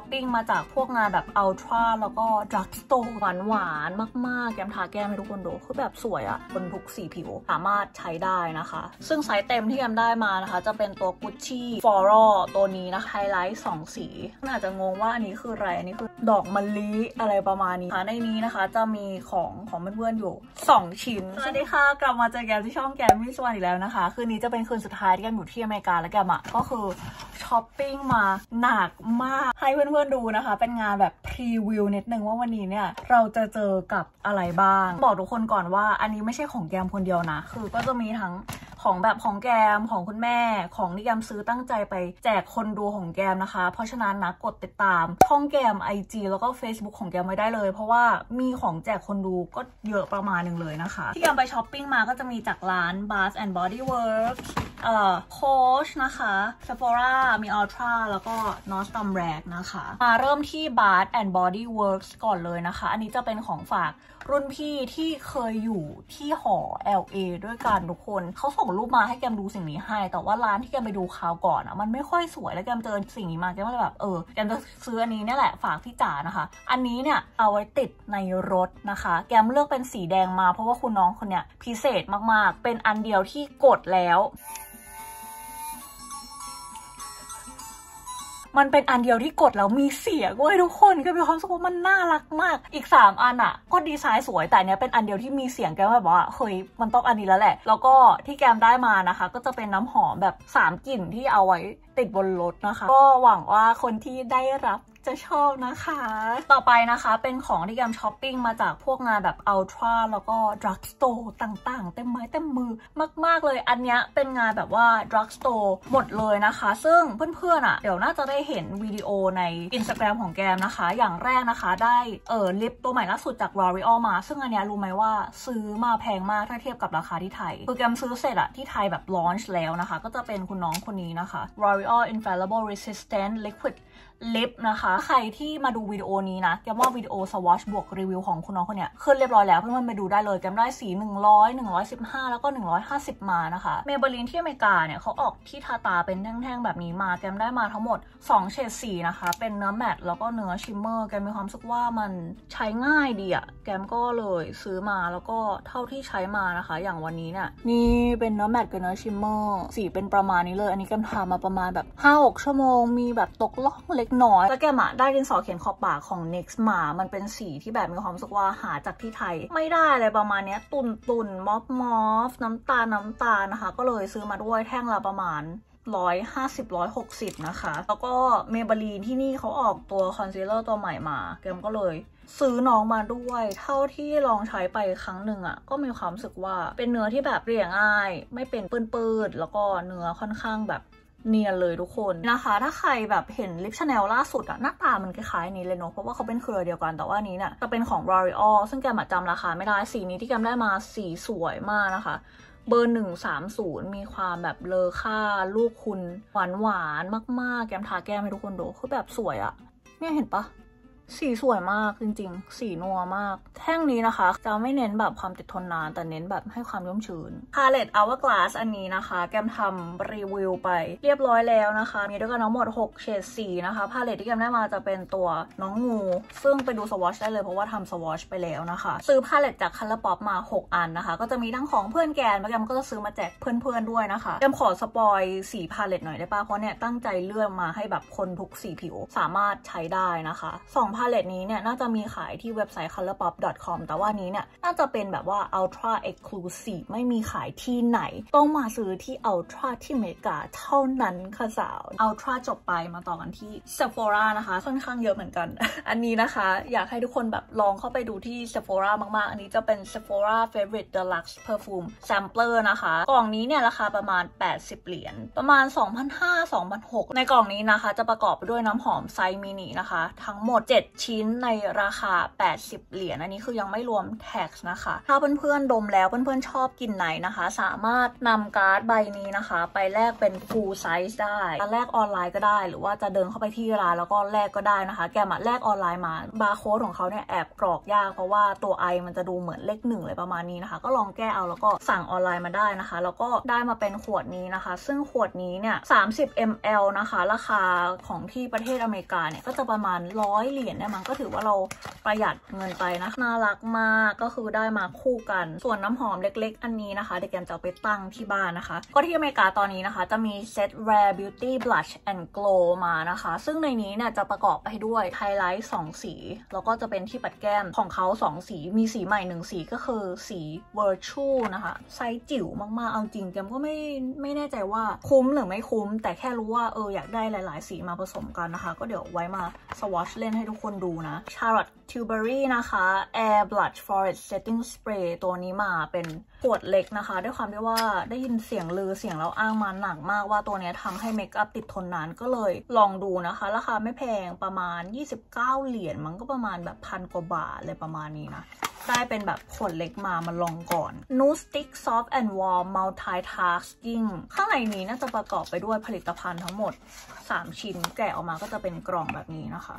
ปิ้งมาจากพวกงานแบบอัลตร้าแล้วก็ดรักสโตร์หวานมากๆแก้มทาแก้มให้ทุกคนดูคือแบบสวยอะบนทุกสีผิวสามารถใช้ได้นะคะซึ่งไซส์เต็มที่แก้มได้มานะคะจะเป็นตัว Gucci Floral ตัวนี้นะไฮไลท์2สีอาจจะงงว่าอันนี้คืออะไรอันนี้คือดอกมะลิอะไรประมาณนี้ในนี้นะคะจะมีของเพื่อนๆอยู่2ชิ้นสวัสดีค่ะกลับมาเจอแก้มที่ช่องแก้มมิสวันอีกแล้วนะคะคืนนี้จะเป็นคืนสุดท้ายที่แก้มอยู่ที่อเมริกาและแก้มก็คือช้อปปิ้งมาหนักมากให้เพื่อนๆดูนะคะเป็นงานแบบพรีวิวนิดนึงว่าวันนี้เนี่ยเราจะเจอกับอะไรบ้างบอกทุกคนก่อนว่าอันนี้ไม่ใช่ของแก้มคนเดียวนะคือก็จะมีทั้งของแบบของแกมของคุณแม่ของที่แกมซื้อตั้งใจไปแจกคนดูของแกมนะคะเพราะฉะนั้นนะกดติดตามช่องแกม IG แล้วก็ Facebook ของแกมไว้ได้เลยเพราะว่ามีของแจกคนดูก็เยอะประมาณนึงเลยนะคะที่แกมไปช้อปปิ้งมาก็จะมีจากร้าน Bath and Body Works Coach นะคะ Sephora มี Ultra แล้วก็ Nordstrom Rack นะคะมาเริ่มที่ Bath and Body Works ก่อนเลยนะคะอันนี้จะเป็นของฝากรุ่นพี่ที่เคยอยู่ที่หอ LA ด้วยกันทุกคนเขาส่งรูปมาให้แกมดูสิ่งนี้ให้แต่ว่าร้านที่แกมไปดูคราวก่อนอ่ะมันไม่ค่อยสวยแล้วแกมเจอสิ่งนี้มาแกมก็เลยแบบแกมจะซื้ออันนี้เนี่ยแหละฝากพี่จ๋านะคะอันนี้เนี่ยเอาไว้ติดในรถนะคะแกมเลือกเป็นสีแดงมาเพราะว่าคุณน้องคนเนี้ยพิเศษมากๆเป็นอันเดียวที่กดแล้วมันเป็นอันเดียวที่กดแล้วมีเสียงด้วยทุกคนก็มีความรู้สึกว่ามันน่ารักมากอีก3อันอ่ะก็ดีไซน์สวยแต่เนี้ยเป็นอันเดียวที่มีเสียงแกแบบว่าเฮ้ยมันต้องอันนี้แล้วแหละแล้วก็ที่แกมได้มานะคะก็จะเป็นน้ำหอมแบบ3กลิ่นที่เอาไว้ติดบนรถนะคะก็หวังว่าคนที่ได้รับจะชอบนะคะต่อไปนะคะเป็นของที่แกมช้อปปิ้งมาจากพวกงานแบบอัลตร้าแล้วก็ดรักสโตร์ต่างๆเต็มไม้เต็มมือมากๆเลยอันเนี้ยเป็นงานแบบว่าดรักสโตร์หมดเลยนะคะซึ่งเพื่อนๆอ่ะเดี๋ยวน่าจะได้เห็นวิดีโอใน Instagram ของแกมนะคะอย่างแรกนะคะได้ลิปตัวใหม่ล่าสุดจาก L'Oreal มาซึ่งอันเนี้ยรู้ไหมว่าซื้อมาแพงมากถ้าเทียบกับราคาที่ไทยคือแกมซื้อเสร็จอะที่ไทยแบบลอนช์แล้วนะคะก็จะเป็นคุณน้องคนนี้นะคะ L'Oreal Infallible Resistant Liquidลิปนะคะใครที่มาดูวิดีโอนี้นะแกว่าวิดีโอสวอชบวกรีวิวของคุณน้องคนเนี้ยขึ้นเรียบร้อยแล้วเพื่อนๆไปดูได้เลยแกมได้สี100 115แล้วก็150มานะคะเมเบลินที่อเมริกาเนี่ยเขาออกที่ทาตาเป็นแท่งๆแบบนี้มาแกมได้มาทั้งหมด2เฉดสีนะคะเป็นเนื้อแมตต์แล้วก็เนื้อชิมเมอร์แกมมีความรู้สึกว่ามันใช้ง่ายดีอะแกมก็เลยซื้อมาแล้วก็เท่าที่ใช้มานะคะอย่างวันนี้เนี่ยนี่เป็นเนื้อแมตต์กับเนื้อชิมเมอร์สีเป็นประมาณนี้เลยอันนี้แกมทามาประมาณแบบ 5-6 ชั่วโมงมีแบบตกล่องเล็กน้อยแล้วแกมได้ดินสอเขียนขอบปากของ NYX มามันเป็นสีที่แบบมีความรู้สึกว่าหาจากที่ไทยไม่ได้เลยประมาณนี้ตุ่นมอฟน้ำตาลนะคะก็เลยซื้อมาด้วยแท่งละประมาณ150-160นะคะแล้วก็เมเบลีนที่นี่เขาออกตัวคอนซีลเลอร์ตัวใหม่มาแกมก็เลยซื้อน้องมาด้วยเท่าที่ลองใช้ไปครั้งหนึ่งอ่ะก็มีความรู้สึกว่าเป็นเนื้อที่แบบเรียงง่ายไม่เป็นปื้นๆแล้วก็เนื้อค่อนข้างแบบเนียนเลยทุกคนนะคะถ้าใครแบบเห็นลิปชาแนลล่าสุดอะหน้าตามันคล้ายๆนี้เลยเนาะเพราะว่าเขาเป็นเครือเดียวกันแต่ว่านี้เนี่ยจะเป็นของ L'Oreal ซึ่งแกจำราคาไม่ได้สีนี้ที่แกได้มาสีสวยมากนะคะเบอร์130มีความแบบเลอค่าลูกคุณหวานมากๆแกมทาแก้มให้ทุกคนดูคือแบบสวยอะเนี่ยเห็นปะสีสวยมากจริงๆสีนัวมากแท่งนี้นะคะจะไม่เน้นแบบความติดทนนานแต่เน้นแบบให้ความชุ่มชื้นพาเลต Hourglass อันนี้นะคะแกมทำรีวิวไปเรียบร้อยแล้วนะคะมีด้วยกันทั้งหมด6เฉดสีนะคะพาเลตที่แกมได้มาจะเป็นตัวน้องงูซึ่งไปดูสวอชได้เลยเพราะว่าทำสวอชไปแล้วนะคะซื้อพาเลตจาก ColourPop มา6อันนะคะก็จะมีทั้งของเพื่อนแกมแล้วแกมก็จะซื้อมาแจกเพื่อนๆด้วยนะคะแกมขอสปอยสีพาเลตหน่อยได้ป่ะเพราะเนี่ยตั้งใจเลือกมาให้แบบคนทุกสีผิวสามารถใช้ได้นะคะ2พาเลตนี้เนี่ยน่าจะมีขายที่เว็บไซต์ colorpop.com แต่ว่านี้เนี่ยน่าจะเป็นแบบว่า ultra exclusive ไม่มีขายที่ไหนต้องมาซื้อที่ ultra ที่อเมริกาเท่านั้นค่ะสาว ultra จบไปมาต่อกันที่ Sephora นะคะค่อนข้างเยอะเหมือนกัน อันนี้นะคะอยากให้ทุกคนแบบลองเข้าไปดูที่ Sephora มากๆอันนี้จะเป็น Sephora Favorite Deluxe Perfume Sampler นะคะกล่องนี้เนี่ยราคาประมาณ80เหรียญประมาณ 2,500-2,600 ในกล่องนี้นะคะจะประกอบไปด้วยน้ำหอมไซส์มินินะคะทั้งหมด7 7 ชิ้นในราคา80 เหรียญอันนี้คือยังไม่รวมแท็กนะคะถ้าเพื่อนๆดมแล้วเพื่อนๆชอบกลิ่นไหนนะคะสามารถนำการ์ดใบนี้นะคะไปแลกเป็น full size ได้แลกออนไลน์ก็ได้หรือว่าจะเดินเข้าไปที่ร้านแล้วก็แลกก็ได้นะคะแกมาแลกออนไลน์มาบาร์โค้ดของเขาเนี่ยแอบกรอกยากเพราะว่าตัว I มันจะดูเหมือนเลข 1เลยประมาณนี้นะคะก็ลองแก้เอาแล้วก็สั่งออนไลน์มาได้นะคะแล้วก็ได้มาเป็นขวดนี้นะคะซึ่งขวดนี้เนี่ย30 ml นะคะราคาของที่ประเทศอเมริกาเนี่ยก็จะประมาณ100 เหรียญได้มั้งก็ถือว่าเราประหยัดเงินไปนะน่ารักมากก็คือได้มาคู่กันส่วนน้ำหอมเล็กๆอันนี้นะคะเดี๋ยวแกมจะเอาไปตั้งที่บ้านนะคะก็ที่อเมริกาตอนนี้นะคะจะมีเซต Rare Beauty Blush and Glow มานะคะซึ่งในนี้เนี่ยจะประกอบไปด้วยไฮไลท์2 สีแล้วก็จะเป็นที่ปัดแก้มของเขา2 สีมีสีใหม่1 สีก็คือสี Virtue นะคะไซส์จิ๋วมากๆเอาจริงแกมก็ไม่แน่ใจว่าคุ้มหรือไม่คุ้มแต่แค่รู้ว่าอยากได้หลายๆสีมาผสมกันนะคะก็เดี๋ยวไว้มาสวอชเล่นให้ทุกคนดูนะ Charlotte Tilbury นะคะ Air Blush Forest Setting Spray ตัวนี้มาเป็นขวดเล็กนะคะด้วยความที่ว่าได้ยินเสียงลือเสียงแล้วอ้างมาหนักมากว่าตัวนี้ทำให้เมคอัพติดทนนานก็เลยลองดูนะคะราคาไม่แพงประมาณ29 เหรียญมันก็ประมาณแบบ1,000 กว่าบาทเลยประมาณนี้นะได้เป็นแบบขวดเล็กมาลองก่อน Nude Stick Soft and Warm Multitasking ข้างในนี้น่าจะประกอบไปด้วยผลิตภัณฑ์ทั้งหมด3 ชิ้นแกะออกมาก็จะเป็นกล่องแบบนี้นะคะ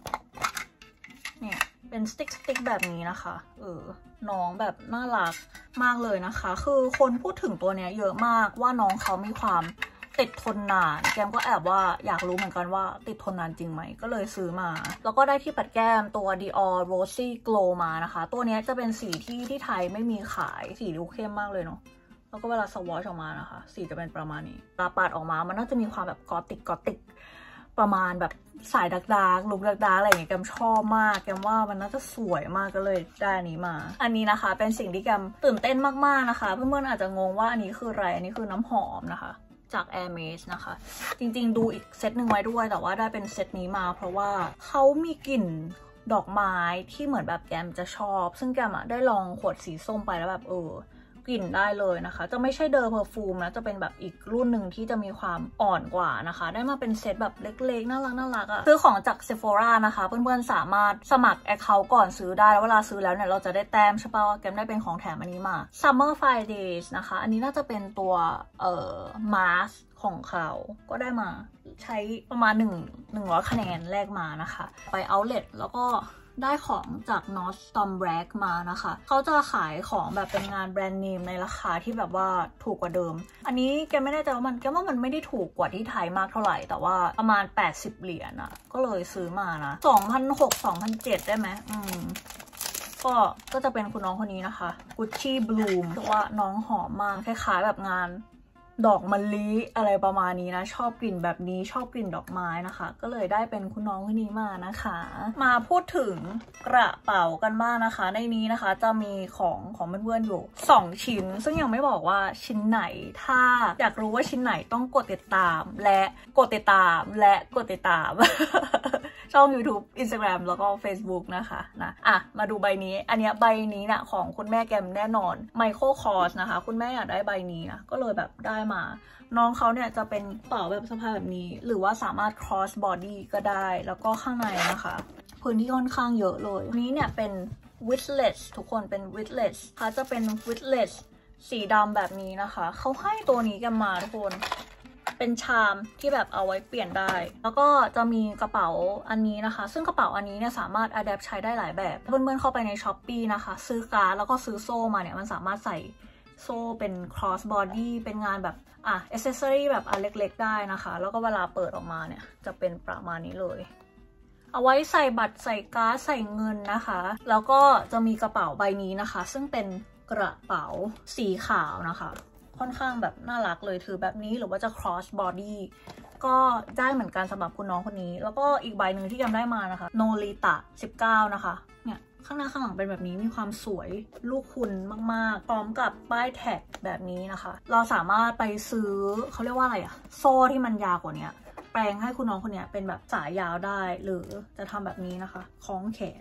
เนี่ยเป็นสติ๊กแบบนี้นะคะน้องแบบน่ารักมากเลยนะคะคือคนพูดถึงตัวเนี้ยเยอะมากว่าน้องเขามีความติดทนนานแกมก็แอบว่าอยากรู้เหมือนกันว่าติดทนนานจริงไหมก็เลยซื้อมาแล้วก็ได้ที่ปัดแก้มตัว Dior Rosy Glow มานะคะตัวนี้จะเป็นสีที่ไทยไม่มีขายสีดูเข้มมากเลยเนาะแล้วก็เวลาสวอชออกมานะคะสีจะเป็นประมาณนี้ตาปัดออกมามันน่าจะมีความแบบกอติกประมาณแบบสายดักลุกดักอะไรอย่างเงี้ยแกมชอบมากแกมว่ามันน่าจะสวยมากก็เลยได้อันนี้มาอันนี้นะคะเป็นสิ่งที่แกมตื่นเต้นมากๆนะคะเพื่อนๆอาจจะงงว่าอันนี้คืออะไรอันนี้คือน้ำหอมนะคะจาก Hermes นะคะจริงๆดูอีกเซตหนึ่งไว้ด้วยแต่ว่าได้เป็นเซตนี้มาเพราะว่าเขามีกลิ่นดอกไม้ที่เหมือนแบบแกมจะชอบซึ่งแกมได้ลองขวดสีส้มไปแล้วแบบกลิ่นได้เลยนะคะจะไม่ใช่เดอร์เพอร์ฟูมนะจะเป็นแบบอีกรุ่นหนึ่งที่จะมีความอ่อนกว่านะคะได้มาเป็นเซตแบบเล็กๆน่ารักอะซื้อของจาก Sephora นะคะเพื่อนๆสามารถสมัคร Account ก่อนซื้อได้แล้วเวลาซื้อแล้วเนี่ยเราจะได้แต้มใช่ป่ะแกมได้เป็นของแถมอันนี้มา Summer Fridays นะคะอันนี้น่าจะเป็นตัวมาสของเขาก็ได้มาใช้ประมาณ100 คะแนนแรกมานะคะไป Outlet แล้วก็ได้ของจาก Nordstrom Rack มานะคะเขาจะขายของแบบเป็นงานแบรนด์เนมในราคาที่แบบว่าถูกกว่าเดิมอันนี้แกไม่แน่ใจว่าแกว่ามันไม่ได้ถูกกว่าที่ไทยมากเท่าไหร่แต่ว่าประมาณ80 เหรียญอะก็เลยซื้อมานะ2,600-2,700ได้ไหมก็จะเป็นคุณน้องคนนี้นะคะ Gucci Bloom เพราะว่าน้องหอมมากคล้ายๆแบบงานดอกมะลิอะไรประมาณนี้นะชอบกลิ่นแบบนี้ชอบกลิ่นดอกไม้นะคะก็เลยได้เป็นคุณน้องคนนี้มานะคะมาพูดถึงกระเป๋ากันบ้างนะคะในนี้นะคะจะมีของเพื่อนๆอยู่2 ชิ้นซึ่งยังไม่บอกว่าชิ้นไหนถ้าอยากรู้ว่าชิ้นไหนต้องกดติดตามและกดติดตามและกดติดตาม ช่อง YouTube Instagram แล้วก็ Facebook นะคะมาดูใบนี้อันนี้ใบนี้นะของคุณแม่แกมแน่นอน Michael Kors นะคะคุณแม่อยากได้ใบนี้นะก็เลยแบบได้มาน้องเขาเนี่ยจะเป็นเป๋าแบบสะพายแบบนี้หรือว่าสามารถ cross body ก็ได้แล้วก็ข้างในนะคะพื้นที่ค่อนข้างเยอะเลยนี้เนี่ยเป็น widget ทุกคนเป็น widget ค่ะจะเป็น widget สีดำแบบนี้นะคะเขาให้ตัวนี้กันมาทุกคนเป็นชามที่แบบเอาไว้เปลี่ยนได้แล้วก็จะมีกระเป๋าอันนี้นะคะซึ่งกระเป๋าอันนี้เนี่ยสามารถ adapt ใช้ได้หลายแบบเพื่อนๆเข้าไปใน Shopee นะคะซื้อการ์ดแล้วก็ซื้อโซ่มาเนี่ยมันสามารถใส่โซ่เป็น cross body เป็นงานแบบaccessory แบบอันเล็กๆได้นะคะแล้วก็เวลาเปิดออกมาเนี่ยจะเป็นประมาณนี้เลยเอาไว้ใส่บัตรใส่การ์ดใส่เงินนะคะแล้วก็จะมีกระเป๋าใบนี้นะคะซึ่งเป็นกระเป๋าสีขาวนะคะค่อนข้างแบบน่ารักเลยถือแบบนี้หรือว่าจะ cross body ก็ได้เหมือนกันสำหรับคุณน้องคนนี้แล้วก็อีกใบหนึ่งที่แกมได้มานะคะ Nolita 19นะคะเนี่ยข้างหน้าข้างหลังเป็นแบบนี้มีความสวยลูกคุณมากๆพร้อมกับป้ายแท็กแบบนี้นะคะเราสามารถไปซื้อเขาเรียกว่าอะไรโซ่ที่มันยาวกว่านี้แปลงให้คุณน้องคนนี้เป็นแบบสายยาวได้หรือจะทำแบบนี้นะคะคล้องแขน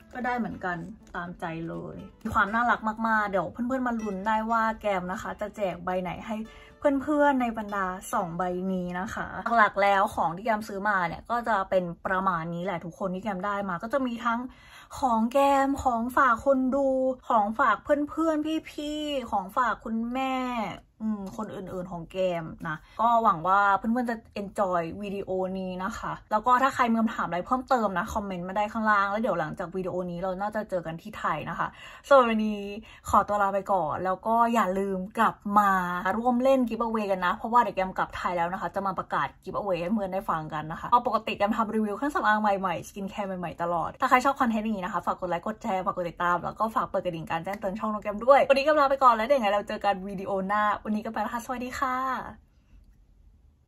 ก็ได้เหมือนกันตามใจเลยมีความน่ารักมากๆเดี๋ยวเพื่อนๆมาลุ้นได้ว่าแกมนะคะจะแจกใบไหนให้เพื่อนๆในบรรดา2ใบนี้นะคะหลักๆแล้วของที่แกมซื้อมาเนี่ยก็จะเป็นประมาณนี้แหละทุกคนที่แกมได้มาก็จะมีทั้งของแกมของฝากคนดูของฝากเพื่อนๆพี่ๆของฝากคุณแม่คนอื่นๆของเกมนะก็หวังว่าเพื่อนๆจะ enjoy วิดีโอนี้นะคะแล้วก็ถ้าใครมีคำถามอะไรเพิ่มเติมนะคอมเมนต์มาได้ข้างล่างแล้วเดี๋ยวหลังจากวิดีโอนี้เราน่าจะเจอกันที่ไทยนะคะสำหรับวันนี้ขอตัวลาไปก่อนแล้วก็อย่าลืมกลับมาร่วมเล่น giveaway กันนะเพราะว่าเดี๋ยวแกมกลับไทยแล้วนะคะจะมาประกาศ giveaway ให้เพื่อนได้ฟังกันนะคะปกติแกมทำรีวิวเครื่องสำอางใหม่ๆสกินแคร์ใหม่ๆตลอดถ้าใครชอบคอนเทนต์นี้นะคะฝากกดไลค์กดแชร์ฝากกดติดตามแล้วก็ฝากเปิดกระดิ่งการแจ้งเตือนช่องน้องแกมด้วยวันนี้แกมลาไปก่อนแล้วเดี๋ยวไงเราเจอกันวิดีโอหน้าวันนี้ก็ไปแล้วค่ะสวัสดีค่ะ